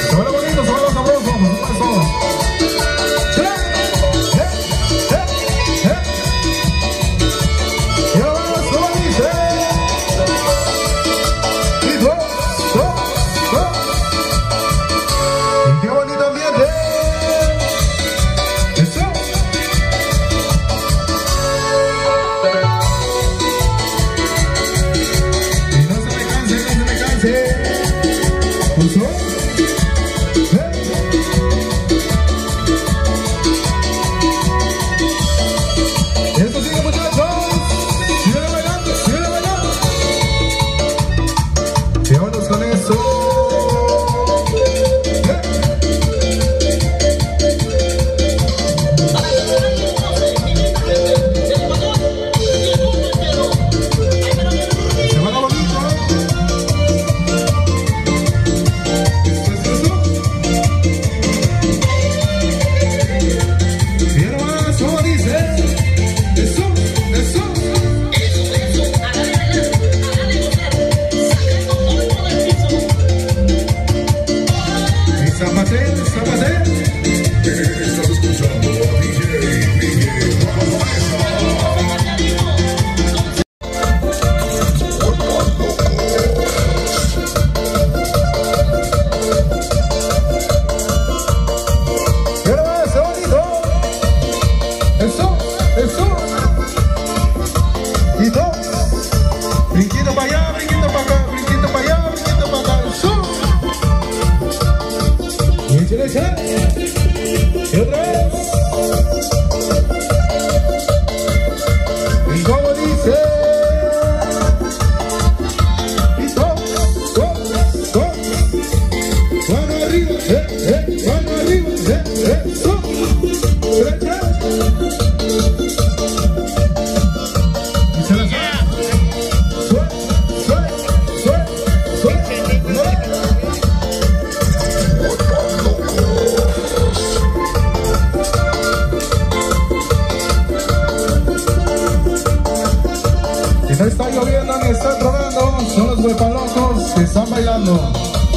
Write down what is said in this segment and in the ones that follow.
Está lloviendo ni está tronando, son los huepalocos que están bailando.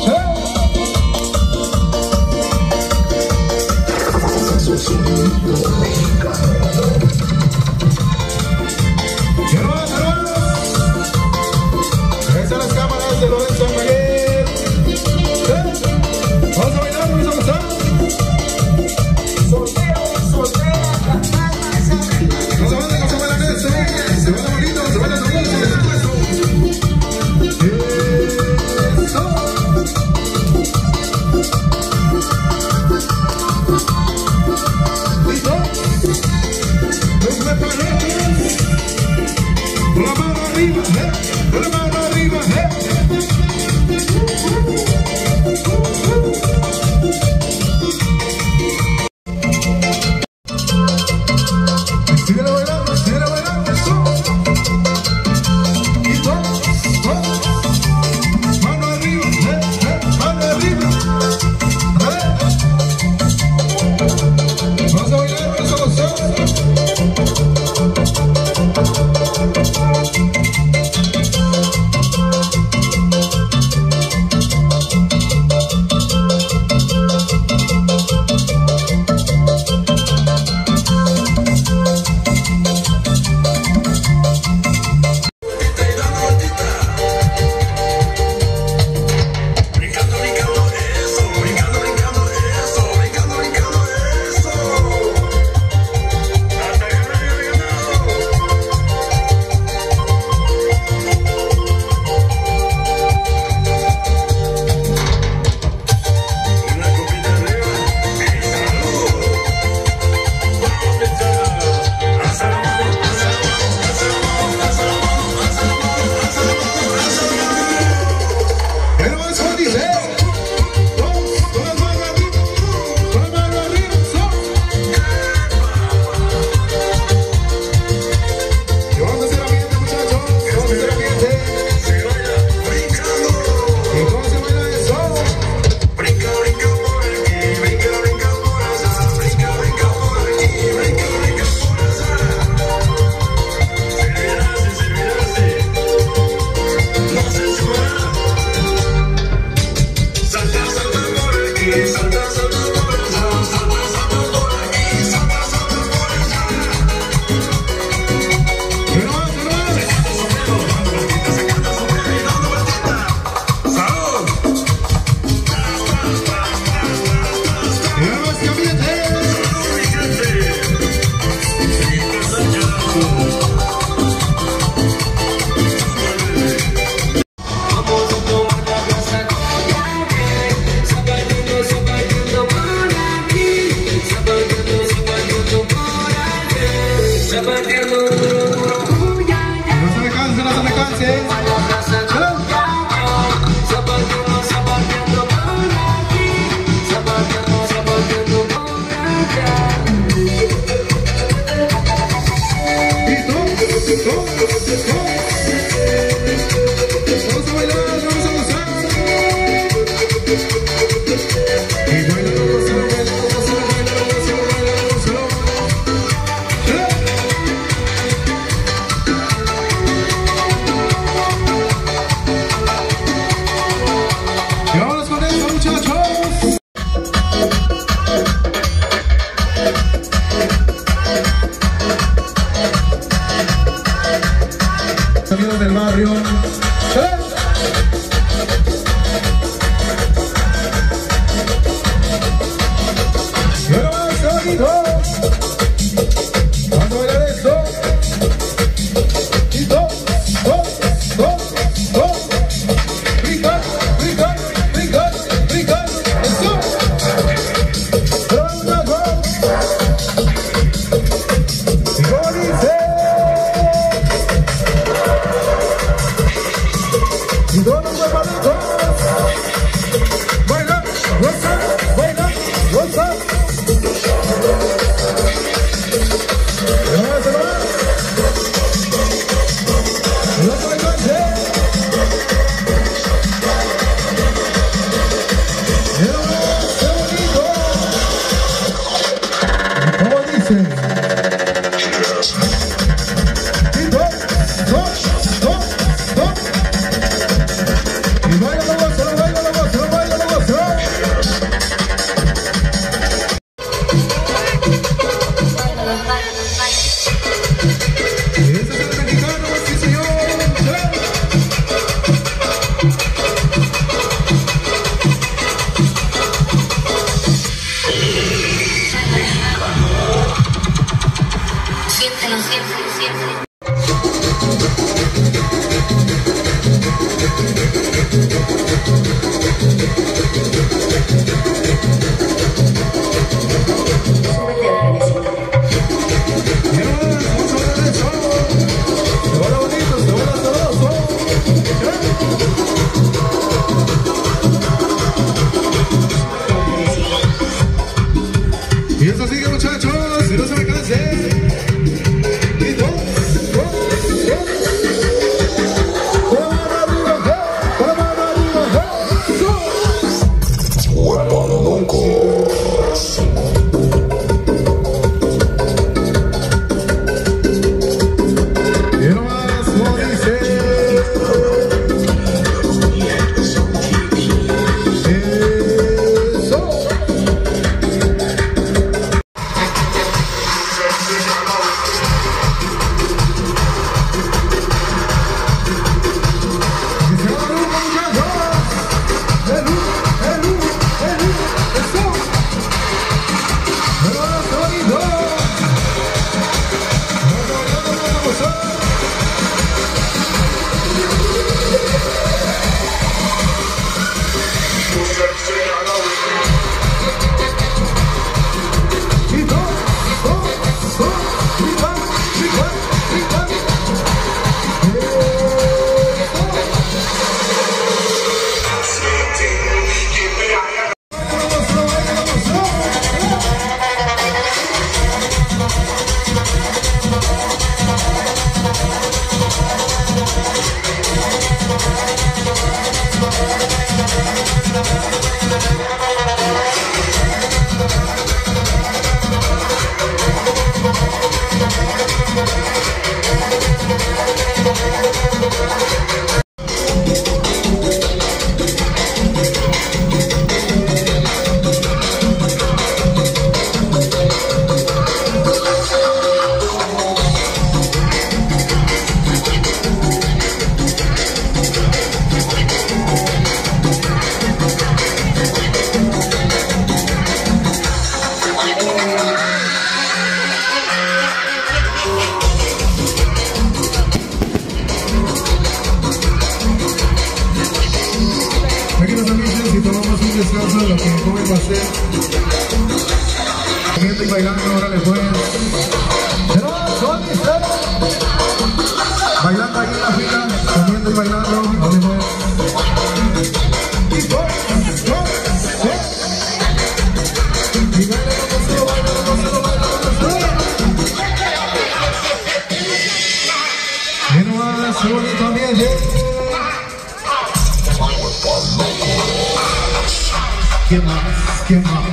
Están las cámaras de Lorenzo Maguer. Vamos a bailar, vamos a gozar. No se bailan eso, se bailan bonito, se bailan hermoso. Eso. Vamos a tomar la plaza con llave, sacadito, sacadito. delicioso lo que come el pastel. Comiendo y bailando, órale pues. Bailando ahí en la fila, comiendo y bailando, órale pues. ¿Quién más? ¿Quién más?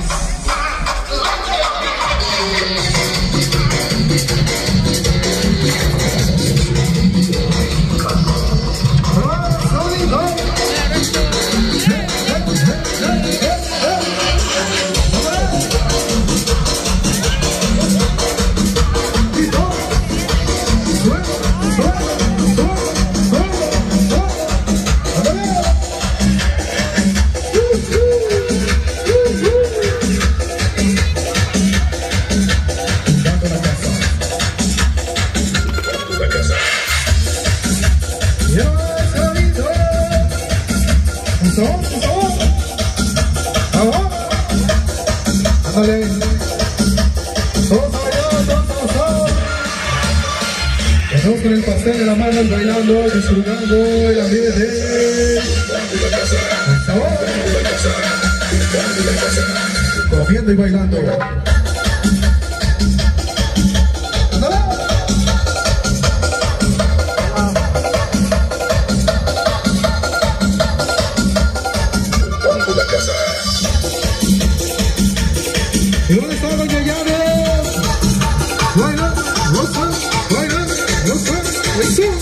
Estamos con el pastel de la mano, bailando, disfrutando el ambiente. Por favor. Comiendo y bailando. ¿Y dónde están los yayanes? Bailando, gozan, bailando, gozan, eso.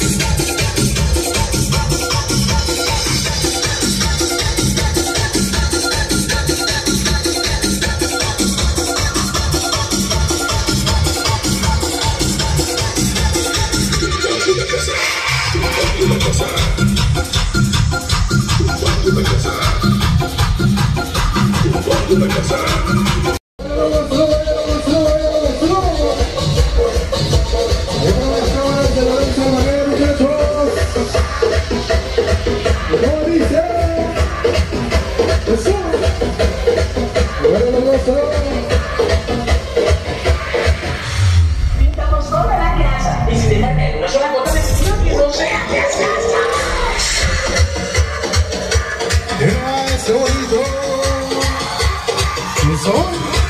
Pintamos toda la casa y si te cae una sola gota de sitio que no sea ¡Ese bonito! ¡Eso!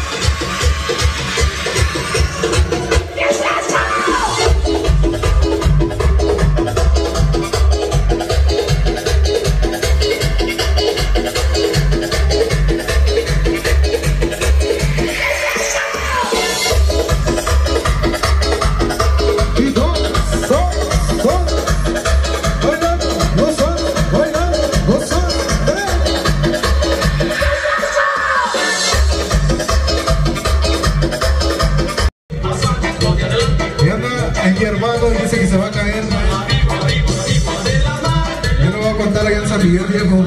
Mi hermano dice que se va a caer. Yo no voy a contar allá en San Miguel, viejo.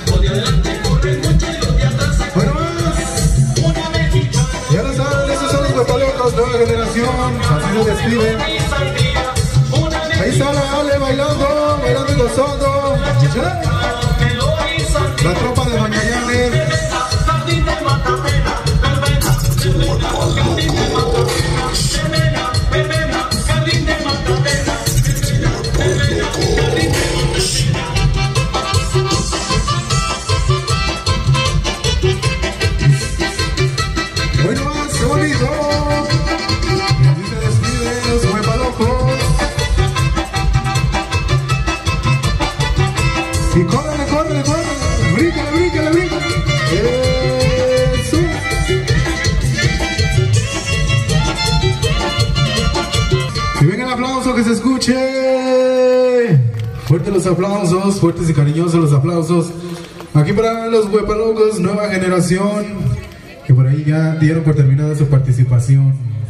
Bueno, ya lo saben, esos son los huepalocos, nueva generación. Así se despiden. Ahí está la Ale bailando, bailando y gozando. La tropa de Magallanes. Y córrele, córrele, córrele, bríncale, bríncale, bríncale. Eso. Y venga el aplauso, que se escuche. Fuertes los aplausos, fuertes y cariñosos los aplausos. Aquí para los huepalocos, nueva generación, que por ahí ya dieron por terminada su participación.